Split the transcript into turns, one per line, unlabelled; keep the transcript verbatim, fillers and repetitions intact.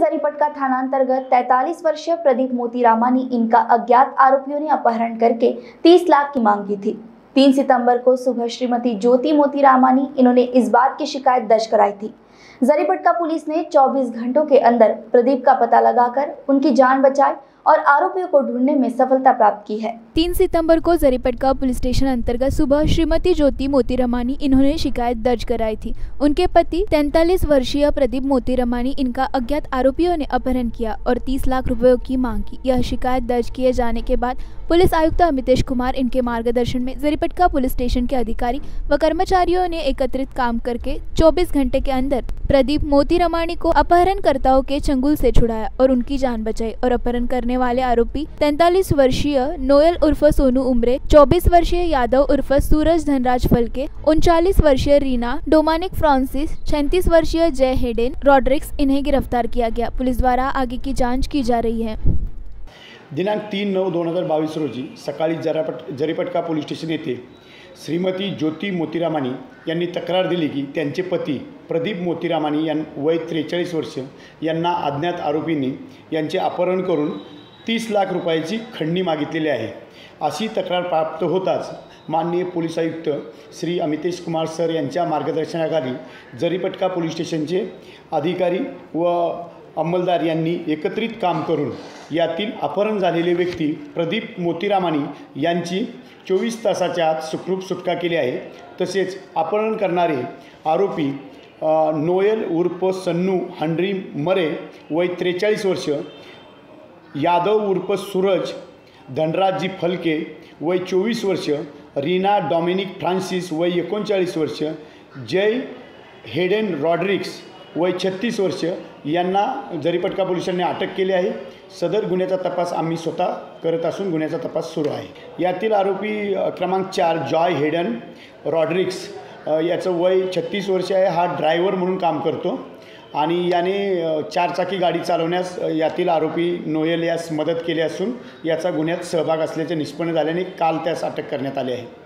जरीपटका थाना अंतर्गत तैंतालीस वर्षीय प्रदीप मोतीरामानी इनका अज्ञात आरोपियों ने अपहरण करके तीस लाख की मांग की थी। तीन सितंबर को सुबह श्रीमती ज्योति मोतीरामानी इन्होंने इस बात की शिकायत दर्ज कराई थी। जरीपटका पुलिस ने चौबीस घंटों के अंदर प्रदीप का पता लगाकर उनकी जान बचाई और आरोपियों को ढूंढने में सफलता प्राप्त की है।
तीन सितंबर को जरीपटका पुलिस स्टेशन अंतर्गत सुबह श्रीमती ज्योति मोतीरामानी इन्होंने शिकायत दर्ज कराई थी। उनके पति तैंतालीस वर्षीय प्रदीप मोतीरामानी इनका अज्ञात आरोपियों ने अपहरण किया और तीस लाख रुपयों की मांग की। यह शिकायत दर्ज किए जाने के बाद पुलिस आयुक्त अमितेश कुमार इनके मार्गदर्शन में जरीपटका पुलिस स्टेशन के अधिकारी व कर्मचारियों ने एकत्रित काम करके चौबीस घंटे के अंदर प्रदीप मोतीरामानी को अपहरणकर्ताओं के चंगुल से छुड़ाया और उनकी जान बचाई और अपहरण करने वाले आरोपी तैंतालीस वर्षीय नोयल उर्फ सोनू उमरे, चौबीस वर्षीय यादव उर्फ सूरज धनराज फलके, उनचालीस वर्षीय रीना डोमानिक फ्रांसिस, छत्तीस वर्षीय जय हेडेन रॉड्रिक्स इन्हें गिरफ्तार किया गया। पुलिस द्वारा आगे की जांच की जा रही है।
दिनांक तीन नऊ दोन हजार बावीस रोजी सकाळी जरापट जरीपटका पोलीस स्टेशन येथे श्रीमती ज्योती मोतीरामानी यांनी तक्रार दिली की त्यांचे पती प्रदीप मोतीरामानी यां वय त्रेचाळीस वर्ष यांना अज्ञात आरोपींनी यांचे अपहरण करून तीस लाख रुपयाची खंडणी मागितलेली आहे। अशी तक्रार प्राप्त होताच माननीय पोलीस आयुक्त श्री अमितेश कुमार सर यांच्या मार्गदर्शनाखाली जरीपटका पोलीस स्टेशनचे अधिकारी व अंमलदार यांनी एकत्रित काम करून यातील अपहरण झालेले व्यक्ती प्रदीप मोतीरामानी यांची चोवीस तासाच्या आत सुखरूप सुटका केली आहे। तसेच अपहरण करणारे आरोपी नोयल उर्फ सन्नू हंड्री मरे वय त्रेचाळीस वर्ष, यादव उर्फ सूरज धनराजी फलके वय चोवीस वर्ष, रीना डॉमिनिक फ्रांसिस वय एकोणचाळीस वर्ष, जय हेडेन रॉड्रिक्स वय छत्तीस वर्ष यांना जरीपटका पोलिसांनी अटक केली आहे। सदर गुन्ह्याचा तपास आम्ही स्वतः करत असून गुन्ह्याचा तपास सुरू आहे। यातील आरोपी क्रमांक चार जॉय हेडन रॉड्रिक्स याचं वय छत्तीस वर्ष आहे। हा ड्रायव्हर म्हणून काम करतो आणि याने चारचाकी गाडी चालवण्यास यातील आरोपी नोयल यास मदत केली असून याचा गुन्ह्यात सहभाग असल्याचे निष्पन्न झाल्याने काल त्यास अटक करण्यात आली आहे।